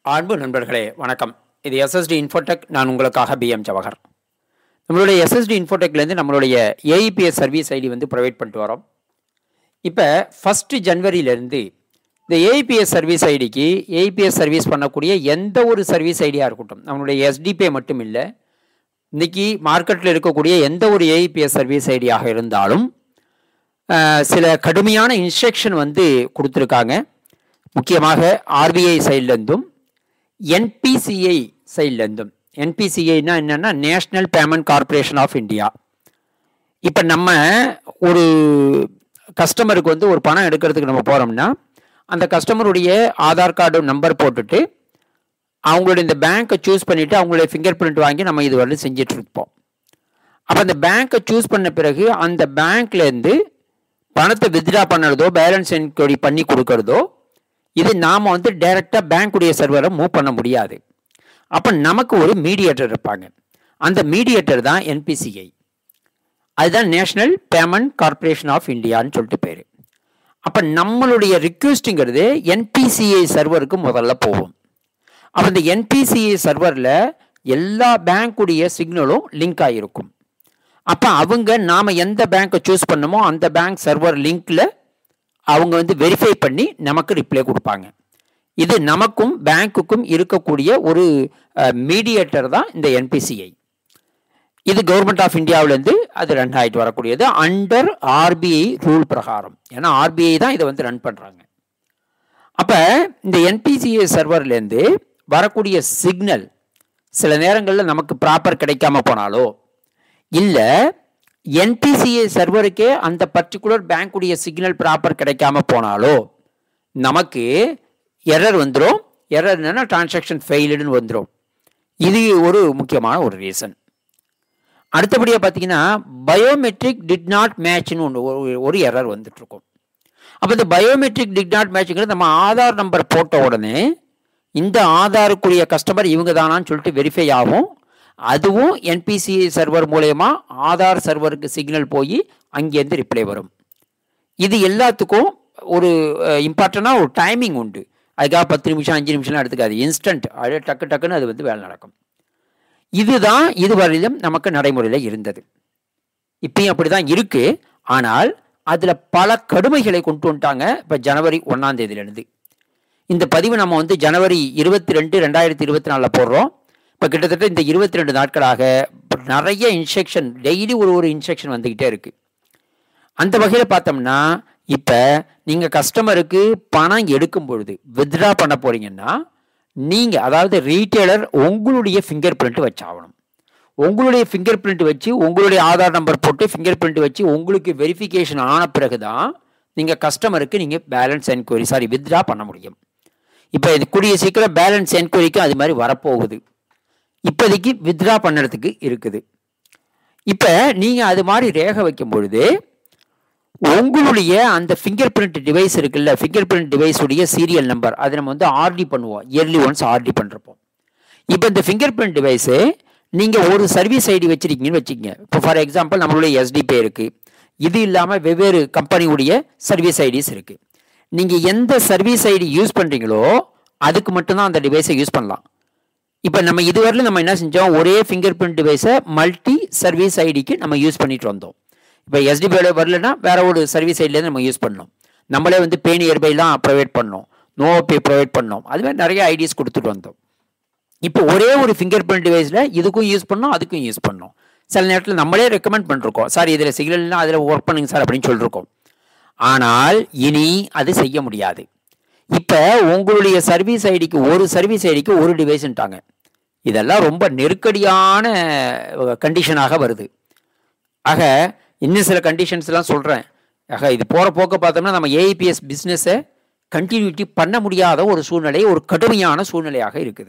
அன்பு நண்பர்களே வணக்கம். இது SSDINFOTECH. நான் உங்களுக்காக BM ஜவஹர். நம்மளுடைய SSDINFOTECHலேருந்து நம்மளுடைய AEPS சர்வீஸ் ஐடி வந்து ப்ரொவைட் பண்ணிட்டு வரோம். இப்போ 1 ஜனவரியிலேருந்து இந்த AEPS சர்வீஸ் ஐடிக்கு AEPS சர்வீஸ் பண்ணக்கூடிய எந்த ஒரு சர்வீஸ் ஐடியாக இருக்கட்டும், நம்மளுடைய SDPay மட்டும் இல்லை, இன்றைக்கி மார்க்கெட்டில் இருக்கக்கூடிய எந்த ஒரு AEPS சர்வீஸ் ஐடியாக இருந்தாலும் சில கடுமையான இன்ஸ்ட்ரக்ஷன் வந்து கொடுத்துருக்காங்க. முக்கியமாக RBI சைட்லேருந்தும் NPCI சைட்லேருந்தும். NPCIனா என்னென்னா national payment corporation of India. இப்போ நம்ம ஒரு கஸ்டமருக்கு வந்து ஒரு பணம் எடுக்கிறதுக்கு நம்ம போகிறோம்னா அந்த கஸ்டமருடைய ஆதார் கார்டு நம்பர் போட்டுட்டு அவங்களுடைய இந்த பேங்க்கை சூஸ் பண்ணிவிட்டு அவங்களுடைய ஃபிங்கர் பிரிண்ட் வாங்கி நம்ம இது வரலும் செஞ்சிட்ருப்போம். அப்போ அந்த பேங்க்கை சூஸ் பண்ண பிறகு அந்த பேங்க்லேருந்து பணத்தை வித்ட்ரா பண்ணுறதோ பேலன்ஸ் என்கொயரி பண்ணி கொடுக்கறதோ இது நாம் வந்து டைரெக்டாக பேங்க்குடைய சர்வரை மூவ் பண்ண முடியாது. அப்போ நமக்கு ஒரு மீடியேட்டர் இருப்பாங்க. அந்த மீடியேட்டர் தான் NPCI. அதுதான் நேஷ்னல் பேமெண்ட் கார்பரேஷன் ஆஃப் இந்தியான்னு சொல்லிட்டு பேர். அப்போ நம்மளுடைய ரிக்வெஸ்ட்டுங்கிறது NPCI சர்வருக்கு முதல்ல போகும். அப்போ இந்த NPCI சர்வரில் எல்லா பேங்க்குடைய சிக்னலும் லிங்க் ஆகிருக்கும். அப்போ அவங்க நாம் எந்த பேங்க்கை சூஸ் பண்ணமோ அந்த பேங்க் சர்வர் லிங்க்கில் அவங்க வந்து வெரிஃபை பண்ணி நமக்கு ரிப்ளை கொடுப்பாங்க. இது நமக்கும் பேங்க்குக்கும் இருக்கக்கூடிய ஒரு மீடியேட்டர் தான் இந்த NPCI. இது கவர்மெண்ட் ஆஃப் இந்தியாவிலேருந்து அது ரன் ஆகிட்டு வரக்கூடியது அண்டர் RBI ரூல் பிரகாரம். ஏன்னா RBI தான் இதை வந்து ரன் பண்ணுறாங்க. அப்போ இந்த NPCI சர்வர்லேருந்து வரக்கூடிய சிக்னல் சில நேரங்களில் நமக்கு ப்ராப்பர் கிடைக்காம போனாலோ இல்லை NPCI சர்வருக்கே அந்த பர்டிகுலர் பேங்க்குடைய சிக்னல் ப்ராப்பர் கிடைக்காம போனாலோ நமக்கு எரர் வந்துடும். எரர் என்னன்னா டிரான்சாக்ஷன் ஃபெயில்டுன்னு வந்துடும். இது ஒரு முக்கியமான ஒரு ரீசன். அடுத்தபடியாக பார்த்தீங்கன்னா பயோமெட்ரிக் டிட் நாட் மேட்ச்னு ஒரு எரர் வந்துட்டுருக்கும். அப்போ இந்த பயோமெட்ரிக் டிட் நாட் மேட்ச்ங்கிறது நம்ம ஆதார் நம்பர் போட்ட உடனே இந்த ஆதாருக்குரிய கஸ்டமர் இவங்க தானான்னு சொல்லிட்டு வெரிஃபை ஆகும். அதுவும் NPCI சர்வர் மூலயமா ஆதார் சர்வருக்கு சிக்னல் போய் அங்கேருந்து ரிப்ளை வரும். இது எல்லாத்துக்கும் ஒரு இம்பார்ட்டண்டாக ஒரு டைமிங் உண்டு. அதுக்காக 10 நிமிஷம் 5 நிமிஷம்லாம் எடுத்துக்காது. இன்ஸ்டன்ட் அது டக்குன்னு அது வந்து வேலை நடக்கும். இதுதான் இதுவரையிலும் நமக்கு நடைமுறையில் இருந்தது. இப்பயும் அப்படி தான் இருக்குது. ஆனால் அதில் பல கடுமைகளை கொண்டு வந்துட்டாங்க. இப்போ ஜனவரி 1ஆம் தேதியிலேருந்து இந்த பதிவு நம்ம வந்து ஜனவரி 22, 2024 போடுறோம். இப்போ கிட்டத்தட்ட இந்த 22 நாட்களாக நிறைய இன்ஸ்ட்ரக்ஷன் டெய்லி ஒரு இன்ஸ்ட்ரக்ஷன் வந்துக்கிட்டே இருக்குது. அந்த வகையில் பார்த்தோம்னா இப்போ நீங்கள் கஸ்டமருக்கு பணம் எடுக்கும் பொழுது வித்ட்ரா பண்ண போகிறீங்கன்னா நீங்கள் அதாவது ரீட்டெய்லர் உங்களுடைய ஃபிங்கர் பிரிண்ட் வச்சாகணும். உங்களுடைய ஃபிங்கர் பிரிண்ட் வச்சு உங்களுடைய ஆதார் நம்பர் போட்டு ஃபிங்கர் பிரிண்ட் வச்சு உங்களுக்கு வெரிஃபிகேஷன் ஆன பிறகு தான் நீங்கள் கஸ்டமருக்கு நீங்கள் பேலன்ஸ் என்கொயரி வித்ட்ரா பண்ண முடியும். இப்போ இது கூடிய சீக்கிரம் பேலன்ஸ் என்கொயரிக்கு அது மாதிரி வரப்போகுது. இப்போதைக்கு வித்ட்ரா பண்ணுறதுக்கு இருக்குது. இப்போ நீங்கள் அது மாதிரி ரேகை வைக்கும் பொழுது உங்களுடைய அந்த ஃபிங்கர் பிரிண்ட் டிவைஸ் இருக்குல்ல, ஃபிங்கர் பிரிண்ட் டிவைஸுடைய சீரியல் நம்பர் அதை நம்ம வந்து ஆர்டி பண்ணுவோம். இயர்லி ஒன்ஸ் ஆர்டி பண்ணுறப்போம். இப்போ இந்த ஃபிங்கர் பிரிண்ட் டிவைஸு நீங்கள் ஒரு சர்வீஸ் ஐடி வச்சுருக்கீங்கன்னு வச்சுக்கோங்க. இப்போ ஃபார் எக்ஸாம்பிள் நம்மளுடைய SDPay இருக்குது. இது இல்லாமல் வெவ்வேறு கம்பெனியுடைய சர்வீஸ் ஐடிஸ் இருக்குது. நீங்கள் எந்த சர்வீஸ் ஐடி யூஸ் பண்ணுறீங்களோ அதுக்கு மட்டும்தான் அந்த டிவைஸை யூஸ் பண்ணலாம். இப்போ நம்ம இதுவரையிலும் நம்ம என்ன செஞ்சோம், ஒரே ஃபிங்கர் பிரிண்ட் டிவைஸை மல்டி சர்வீஸ் ஐடிக்கு நம்ம யூஸ் பண்ணிட்டு வந்தோம். இப்போ SDPay வரலன்னா வேற ஒரு சர்வீஸ் ஐடியிலேருந்து நம்ம யூஸ் பண்ணோம். நம்மளே வந்து பே நியர்பைலாம் ப்ரொவைட் பண்ணோம், நோபே ப்ரொவைட் பண்ணோம். அதுமாதிரி நிறைய ஐடிஸ் கொடுத்துட்டு வந்தோம். இப்போ ஒரே ஒரு ஃபிங்கர் பிரிண்ட் டிவைஸில் இதுக்கும் யூஸ் பண்ணோம் அதுக்கும் யூஸ் பண்ணோம். சில நேரத்தில் நம்மளே ரெக்கமெண்ட் பண்ணிருக்கோம், சார் இதில் சிக்னல்னா அதில் ஒர்க் பண்ணுங்க சார் அப்படின்னு சொல்லியிருக்கோம். ஆனால் இனி அது செய்ய முடியாது. இப்போ உங்களுடைய சர்வீஸ் ஐடிக்கு ஒரு டிவைஸ்ன்ட்டாங்க. இதெல்லாம் ரொம்ப நெருக்கடியான கண்டிஷனாக வருது. ஆக இன்னும் சில கண்டிஷன்ஸ்லாம் சொல்கிறேன். ஆக இது போகிற போக்க பார்த்தோம்னா நம்ம AEPS பிஸ்னஸை கண்டினியூட்டி பண்ண முடியாத ஒரு சூழ்நிலை, ஒரு கடுமையான சூழ்நிலையாக இருக்குது.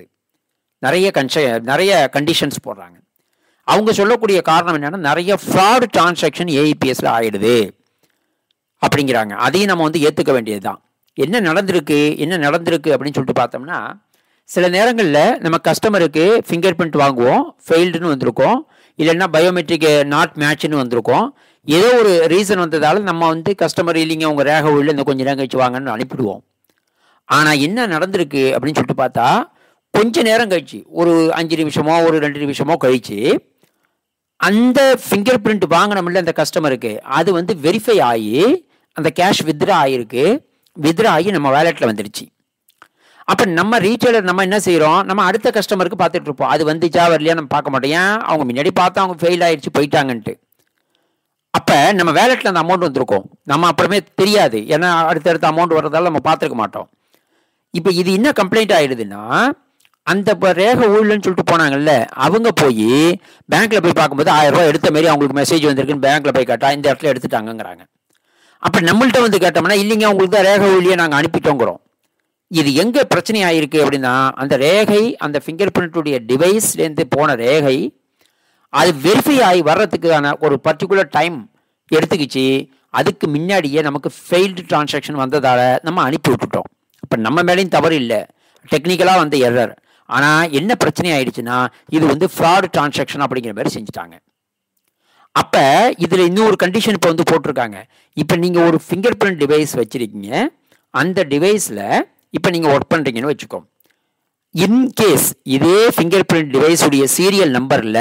நிறைய கண்டிஷன்ஸ் போடுறாங்க. அவங்க சொல்லக்கூடிய காரணம் என்னென்னா நிறைய ஃப்ராட் டிரான்சாக்ஷன் AEPSல ஆகிடுது அப்படிங்கிறாங்க. அதையும் நம்ம வந்து ஏற்றுக்க வேண்டியது தான். என்ன நடந்திருக்கு அப்படின்னு சொல்லிட்டு பார்த்தோம்னா சில நேரங்களில் நம்ம கஸ்டமருக்கு ஃபிங்கர் பிரிண்ட் வாங்குவோம், ஃபெயில்டுன்னு வந்திருக்கோம், இல்லைன்னா பயோமெட்ரிக் நாட் மேட்ச்னு வந்திருக்கோம். ஏதோ ஒரு ரீசன் வந்ததால் நம்ம வந்து கஸ்டமர் இல்லைங்க உங்கள் ரேகை உள்ள இந்த கொஞ்சம் ரேகை வச்சு வாங்கன்னு அனுப்பிடுவோம். ஆனால் என்ன நடந்திருக்கு அப்படின்னு சொல்லிட்டு பார்த்தா கொஞ்ச நேரம் கழிச்சு ஒரு 5 நிமிஷமோ ஒரு 2 நிமிஷமோ கழிச்சு அந்த ஃபிங்கர் பிரிண்ட் வாங்கினோம்ல அந்த கஸ்டமருக்கு அது வந்து வெரிஃபை ஆகி அந்த கேஷ் வித்ரா ஆகிருக்கு. வித்ரா ஆகி நம்ம வேலெட்டில் வந்துடுச்சு. அப்போ நம்ம ரீட்டைலர் நம்ம என்ன செய்கிறோம், நம்ம அடுத்த கஸ்டமருக்கு பார்த்துட்டு இருப்போம். அது வந்துச்சா வரலையா நம்ம பார்க்க மாட்டோம். ஏன், அவங்க முன்னாடி பார்த்தா அவங்க ஃபெயில் ஆகிடுச்சு போயிட்டாங்கன்ட்டு. அப்போ நம்ம வேலெட்டில் அந்த அமௌண்ட் வந்திருக்கோம், நம்ம அப்புறமே தெரியாது. ஏன்னா அடுத்தடுத்த அமௌண்ட் வர்றதால நம்ம பார்த்துருக்க மாட்டோம். இப்போ இது என்ன கம்ப்ளைண்ட் ஆகிடுதுன்னா, அந்த ரேகை ஊழல்னு சொல்லிட்டு போனாங்கல்ல, அவங்க போய் பேங்க்கில் போய் பார்க்கும்போது 1000 ரூபா எடுத்த மாரி அவங்களுக்கு மெசேஜ் வந்திருக்குன்னு பேங்க்கில் போய் கேட்டால் இந்த இடத்துல எடுத்துட்டாங்கங்கிறாங்க. அப்போ நம்மள்கிட்ட வந்து கேட்டோம்னா இல்லைங்க உங்களுக்கு தான் ரேகை ஊழியை நாங்கள் அனுப்பிட்டோங்கிறோம். இது எங்கே பிரச்சனை ஆகிருக்கு அப்படின்னா, அந்த ரேகை அந்த ஃபிங்கர் பிரிண்ட்டுடைய டிவைஸ்லேருந்து போன ரேகை அது வெரிஃபை ஆகி வர்றதுக்கான ஒரு பர்டிகுலர் டைம் எடுத்துக்கிச்சு. அதுக்கு முன்னாடியே நமக்கு ஃபெயில்டு டிரான்சாக்ஷன் வந்ததால் நம்ம அனுப்பி விட்டுட்டோம். அப்போ நம்ம மேலேயும் தவறு இல்லை, டெக்னிக்கலாக வந்த எரர். ஆனால் என்ன பிரச்சனை ஆயிடுச்சுன்னா, இது வந்து ஃப்ராட் டிரான்சாக்ஷன் அப்படிங்கிற மாதிரி செஞ்சுட்டாங்க. அப்போ இதில் இன்னொரு கண்டிஷன் இப்போ வந்து போட்டிருக்காங்க. இப்போ நீங்கள் ஒரு ஃபிங்கர் பிரிண்ட் டிவைஸ் வச்சுருக்கீங்க, அந்த டிவைஸில் இப்போ நீங்கள் ஒர்க் பண்ணுறீங்கன்னு வச்சுக்கோ. இன்கேஸ் இதே ஃபிங்கர் பிரிண்ட் டிவைஸுடைய சீரியல் நம்பரில்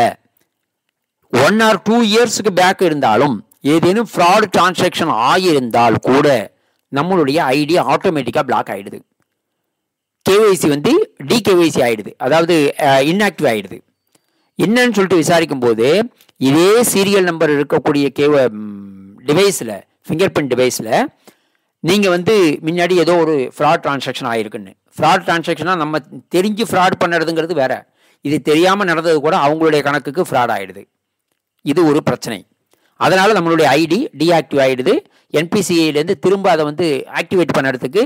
1 or 2 இயர்ஸுக்கு பேக் இருந்தாலும் ஏதேனும் ஃப்ராட் டிரான்சாக்ஷன் ஆகியிருந்தால் கூட நம்மளுடைய ஐடி ஆட்டோமேட்டிக்காக பிளாக் ஆகிடுது. கேஒய்சி வந்து டிகேஒய்சி ஆகிடுது, அதாவது இன்ஆக்டிவ் ஆகிடுது. என்னன்னு சொல்லிட்டு விசாரிக்கும் போது இதே சீரியல் நம்பர் இருக்கக்கூடிய டிவைஸில் ஃபிங்கர் பிரிண்ட் டிவைஸில் நீங்கள் வந்து முன்னாடி ஏதோ ஒரு ஃப்ராட் டிரான்சாக்ஷன் ஆகிருக்குன்னு. ஃப்ராட் டிரான்சாக்ஷனாக நம்ம தெரிஞ்சு ஃப்ராட் பண்ணுறதுங்கிறது வேற, இது தெரியாமல் நடந்தது கூட அவங்களுடைய கணக்குக்கு ஃப்ராட் ஆகிடுது. இது ஒரு பிரச்சனை. அதனால் நம்மளுடைய ஐடி டீஆக்டிவ் ஆகிடுது. என்பிசிஐலேருந்து திரும்ப அதை வந்து ஆக்டிவேட் பண்ணுறதுக்கு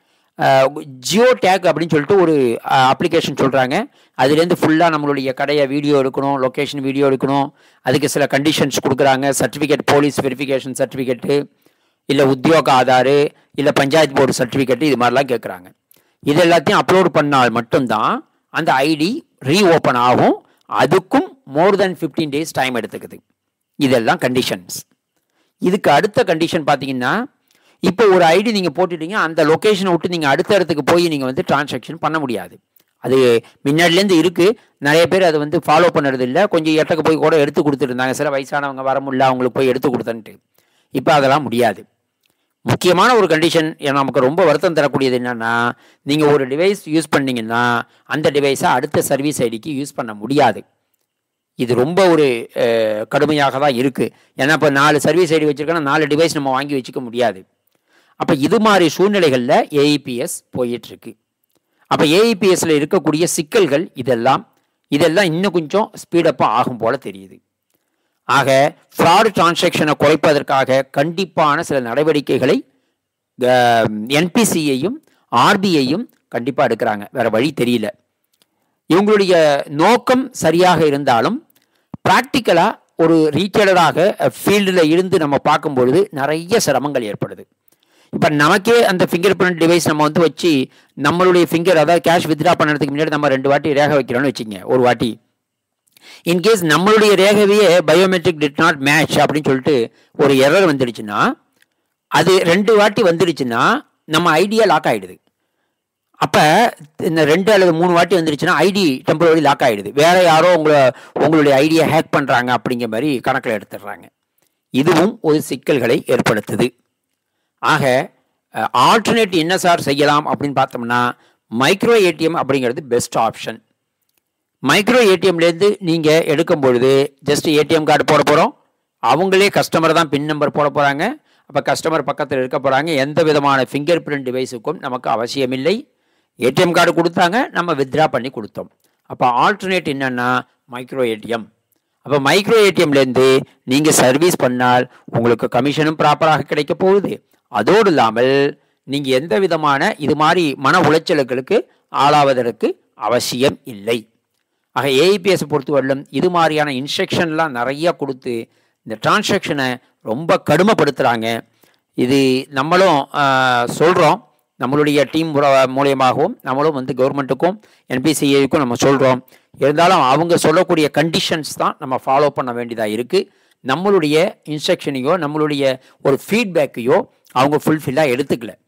ஜியோ டேக் அப்படின்னு சொல்லிட்டு ஒரு அப்ளிகேஷன் சொல்கிறாங்க. அதுலேருந்து ஃபுல்லாக நம்மளுடைய கடையை வீடியோ எடுக்கணும், லொக்கேஷன் வீடியோ எடுக்கணும். அதுக்கு சில கண்டிஷன்ஸ் கொடுக்குறாங்க. சர்டிஃபிகேட், போலீஸ் வெரிஃபிகேஷன் சர்டிஃபிகேட்டு, இல்லை உத்தியோக ஆதார், இல்லை பஞ்சாயத்து போர்டு சர்டிஃபிகேட்டு, இது மாதிரிலாம் கேட்குறாங்க. இது எல்லாத்தையும் அப்லோட் பண்ணால் மட்டும்தான் அந்த ஐடி ரீஓப்பன் ஆகும். அதுக்கும் மோர் தென் 15 days டைம் எடுத்துக்குது. இதெல்லாம் கண்டிஷன்ஸ். இதுக்கு அடுத்த கண்டிஷன் பார்த்தீங்கன்னா, இப்போ ஒரு ஐடி நீங்கள் போட்டுட்டீங்க, அந்த லொக்கேஷனை விட்டு நீங்கள் அடுத்த இடத்துக்கு போய் நீங்கள் வந்து டிரான்சாக்ஷன் பண்ண முடியாது. அது முன்னாடிலேருந்து இருக்குது. நிறைய பேர் அதை வந்து ஃபாலோ பண்ணுறது இல்லை. கொஞ்சம் இடத்துக்கு போய் கூட எடுத்து கொடுத்துருந்தாங்க. சில வயசானவங்க வர முடியல, அவங்களுக்கு போய் எடுத்து கொடுத்தன்ட்டு. இப்போ அதெல்லாம் முடியாது. முக்கியமான ஒரு கண்டிஷன் நமக்கு ரொம்ப வருத்தம் தரக்கூடியது என்னென்னா, நீங்கள் ஒரு டிவைஸ் யூஸ் பண்ணிங்கன்னா அந்த டிவைஸை அடுத்த சர்வீஸ் ஐடிக்கு யூஸ் பண்ண முடியாது. இது ரொம்ப ஒரு கடுமையாக தான் இருக்குது. ஏன்னா இப்போ 4 சர்வீஸ் ஐடி வச்சுருக்கோன்னா 4 டிவைஸ் நம்ம வாங்கி வச்சுக்க முடியாது. அப்போ இது மாதிரி சூழ்நிலைகளில் ஏஇபிஎஸ் போயிட்டுருக்கு. அப்போ ஏஇபிஎஸ்ல இருக்கக்கூடிய சிக்கல்கள் இதெல்லாம் இன்னும் கொஞ்சம் ஸ்பீடப்பாக ஆகும் போல தெரியுது. ஆக ஃப்ராட் டிரான்சாக்ஷனை குறைப்பதற்காக கண்டிப்பான சில நடவடிக்கைகளை என்பிசியையும் ஆர்பிஐயும் கண்டிப்பாக எடுக்கிறாங்க. வேற வழி தெரியல. இவங்களுடைய நோக்கம் சரியாக இருந்தாலும் ப்ராக்டிக்கலாக ஒரு ரீட்டைலராக ஃபீல்டில் இருந்து நம்ம பார்க்கும்பொழுது நிறைய சிரமங்கள் ஏற்படுது. இப்போ நமக்கே அந்த ஃபிங்கர் பிரிண்ட் டிவைஸ் நம்ம வந்து வச்சு நம்மளுடைய ஃபிங்கர், அதாவது கேஷ் வித்ட்ரா பண்ணுறதுக்கு முன்னாடி நம்ம 2 வாட்டி ரேகை வைக்கிறோன்னு வச்சுக்கோங்க. ஒரு வாட்டி இன்கேஸ் நம்மளுடைய ரேகவையே பயோமெட்ரிக் டிட் நாட் மேட்ச் அப்படின்னு சொல்லிட்டு ஒரு எரர் வந்துடுச்சுன்னா, அது 2 வாட்டி வந்துடுச்சுன்னா நம்ம ஐடியா லாக் ஆகிடுது. அப்போ இந்த 2 அல்லது 3 வாட்டி வந்துடுச்சுன்னா ஐடி டெம்பரரி லாக் ஆகிடுது. வேற யாரோ உங்களுடைய ஐடியா ஹேக் பண்ணுறாங்க அப்படிங்கிற மாதிரி கணக்கில் எடுத்துடுறாங்க. இதுவும் ஒரு சிக்கல்களை ஏற்படுத்துது. ஆக ஆல்டர்னேட் என்ன சார் செய்யலாம் அப்படின்னு பார்த்தோம்னா, மைக்ரோ ஏடிஎம் அப்படிங்கிறது பெஸ்ட் ஆப்ஷன். மைக்ரோ ஏடிஎம்லேருந்து நீங்கள் எடுக்கும் பொழுது ஜஸ்ட் ஏடிஎம் கார்டு போட போகிறோம். அவங்களே கஸ்டமர் தான் பின் நம்பர் போட போகிறாங்க. அப்போ கஸ்டமர் பக்கத்தில் இருக்க போகிறாங்க. எந்த விதமான ஃபிங்கர் பிரிண்ட் டிவைஸுக்கும் நமக்கு அவசியமில்லை. ஏடிஎம் கார்டு கொடுத்தாங்க, நம்ம வித்ட்ரா பண்ணி கொடுத்தோம். அப்போ ஆல்டர்னேட் என்னென்னா மைக்ரோ ஏடிஎம். அப்போ மைக்ரோ ஏடிஎம்லேருந்து நீங்கள் சர்வீஸ் பண்ணால் உங்களுக்கு கமிஷனும் ப்ராப்பராக கிடைக்க போகுது. அதோடு இல்லாமல் நீங்கள் எந்த விதமான இது மாதிரி மன உளைச்சலுக்கு ஆளாவதற்கு அவசியம் இல்லை. ஆக ஏஇபிஎஸ் பொறுத்தவரையிலும் இது மாதிரியான இன்ஸ்ட்ரக்ஷன்லாம் நிறையா கொடுத்து இந்த டிரான்சாக்ஷனை ரொம்ப கடுமைப்படுத்துகிறாங்க. இது நம்மளும் சொல்கிறோம், நம்மளுடைய டீம் மூலியமாகவும் நம்மளும் வந்து கவர்மெண்ட்டுக்கும் என்பிசிஐக்கும் நம்ம சொல்கிறோம். இருந்தாலும் அவங்க சொல்லக்கூடிய கண்டிஷன்ஸ் தான் நம்ம ஃபாலோ பண்ண வேண்டியதாக இருக்குது. நம்மளுடைய இன்ஸ்ட்ரக்ஷனையோ நம்மளுடைய ஒரு ஃபீட்பேக்கையோ அவங்க ஃபுல்ஃபில்லாக எடுத்துக்கல.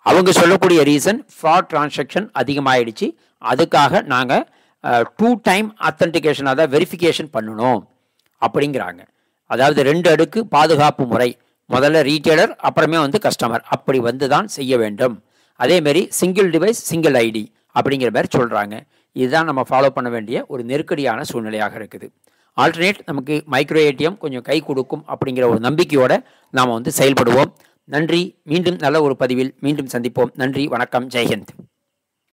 அவங்க சொல்லக்கூடிய ரீசன் ஃப்ராட் டிரான்சாக்ஷன் அதிகமாகிடுச்சு, அதுக்காக நாங்கள் 2 டைம் அத்தன்டிகேஷன், அதாவது வெரிஃபிகேஷன் பண்ணணும் அப்படிங்கிறாங்க. அதாவது 2 அடுக்கு பாதுகாப்பு முறை, முதல்ல ரீட்டெய்லர் அப்புறமே வந்து கஸ்டமர், அப்படி வந்து தான் செய்ய வேண்டும். அதேமாரி சிங்கிள் டிவைஸ் சிங்கிள் ஐடி அப்படிங்கிற மாதிரி சொல்கிறாங்க. இதுதான் நம்ம ஃபாலோ பண்ண வேண்டிய ஒரு நெருக்கடியான சூழ்நிலையாக இருக்குது. ஆல்டர்னேட் நமக்கு மைக்ரோ ஏடிஎம் கொஞ்சம் கை கொடுக்கும் அப்படிங்கிற ஒரு நம்பிக்கையோடு நாம் வந்து செயல்படுவோம். நன்றி. மீண்டும் நல்ல ஒரு பதிவில் மீண்டும் சந்திப்போம். நன்றி, வணக்கம், ஜெய்ஹிந்த்.